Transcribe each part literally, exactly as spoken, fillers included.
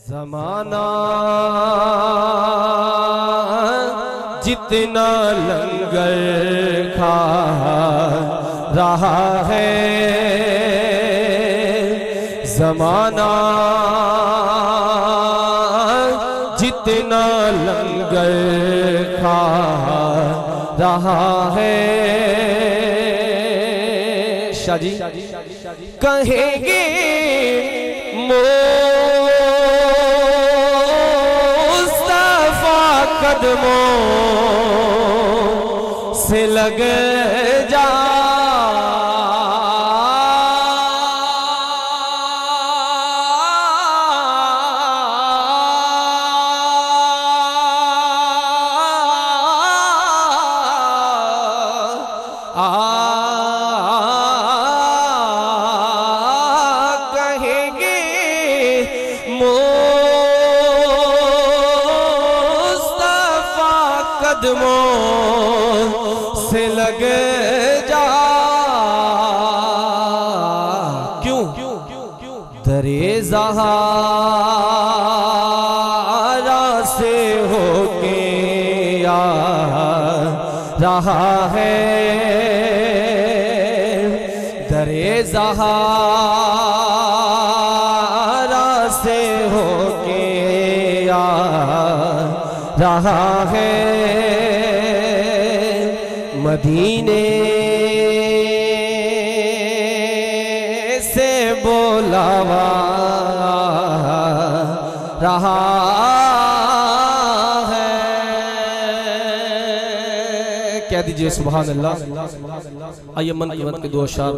ज़माना जितना लंगर खा रहा है, ज़माना जितना लंगर खा रहा है। शाह जी कहेंगे मुस्तफा कदमों से लग जा, कदमों से लग जा। क्यों? दरे ज़हारा से होके आ रहा है, दरे ज़हारा से होके आ रहा है। मदीने से बोलावा रहा है। कह दीजिए सुभान अल्लाह। आइए मन की मत के दो अशार।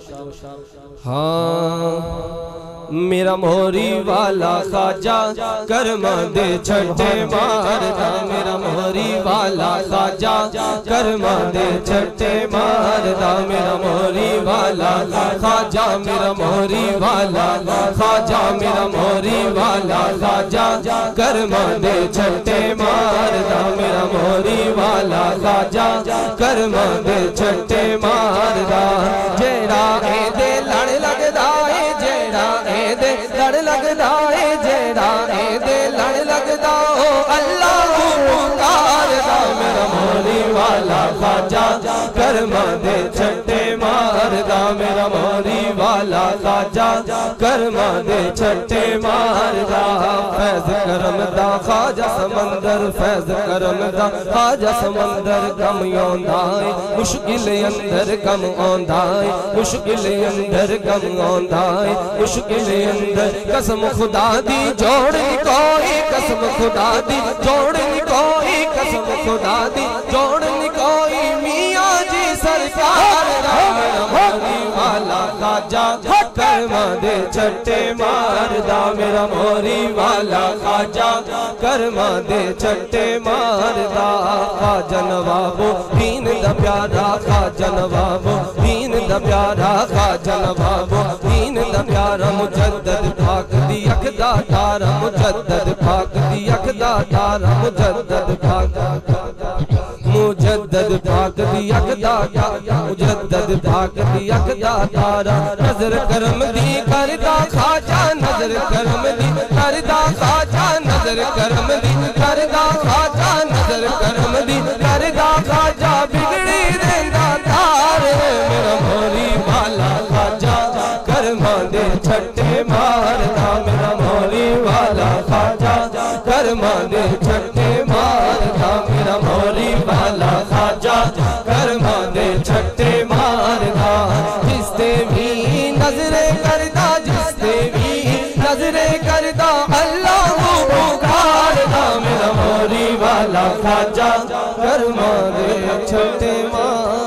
हाँ मेरा मोहरी वाला खाजा कर्मा दे छठे मारदा, मेरा मोहरी वाला खाजा कर्मा दे छठे मारदा, मेरा मोहरी वाला खाजा, मेरा मोहरी वाला खाजा, मेरा मोहरी वाला खाजा कर्मा दे छठे मारदा, मेरा मोहरी वाला खाजा कर्मा दे छठे मारदा। जेड़ा ए दे लड़ लगदा है, जेड़ा दे लड़ लगदा है, जेड़ा ए दे लड़ लगदा ओ अल्लाह पुकारदा, मेरा मोहरी वाला खाजा कर्मा दे छठे मारदा, मेरा मोहरी वाला खाजा कर्मा दे छठे मारदा। फैज़ करम दा खाजा समंदर, फैज़ करम दा खाजा समंदर कम आंदा है, मुश्किल अंदर कम आंदा है, मुश्किल अंदर कम आंदा है, मुश्किल अंदर कसम खुदा दी जोड़नी कोई, कसम खुदा दी जोड़नी कोई, कसम खुदा दी जोड़नी कोई, मियाँ जी सरकार मेरा मोहरी वाला खाजा कर्मा दे छठे मारदा, मेरा मोहरी वाला खाजा कर्मा दे छठे मारदा। खाजा नवाबो दीन दा प्यारा, खाजा नवाबो दीन दा प्यारा, खाजा नवाबो दीन दा प्यारा, मुजद्दद पाक दी अख दा तारा, मुजद्दद पाक दी अख दा तारा, मुजद्दद पाक मुजद्दद पाक दी अख दा तारा, मुजद्दद पाक दी अख दा तारा। नजर करम दी करदा खाजा, नजर करम दी करदा खाजा, नजर करम दी करदा खाजा, नजर करम दी करदा खाजा, बिगड़ी रहंदा तार मेरा मोहरी वाला खाजा कर्मा दे छठे मारदा, मेरा मोहरी वाला खाजा कर्मा दे छठे मारदा, मेरा मोहरी वाला खाजा कर्मा दे छठे मारदा। जिसते भी नजरे करदा, जिसते भी नजरे करदा अल्लाह पुकारदा, मेरा मोहरी वाला खाजा कर्मा दे छठे मारदा।